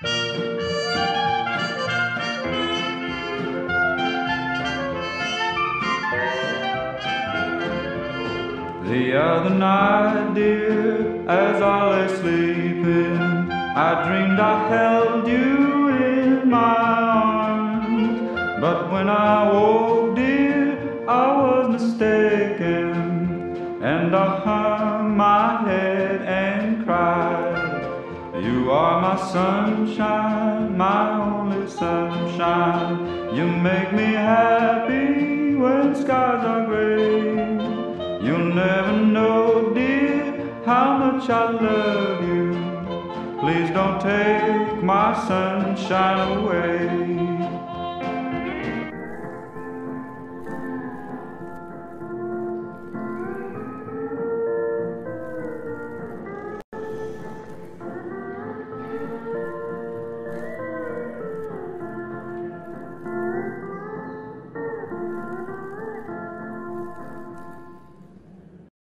The other night, dear, as I lay sleeping, I dreamed I held you in my arms. But when I woke, dear, I was mistaken, and I hung my head and cried. You are my sunshine, my only sunshine. You make me happy when skies are gray. You'll never know, dear, how much I love you. Please don't take my sunshine away.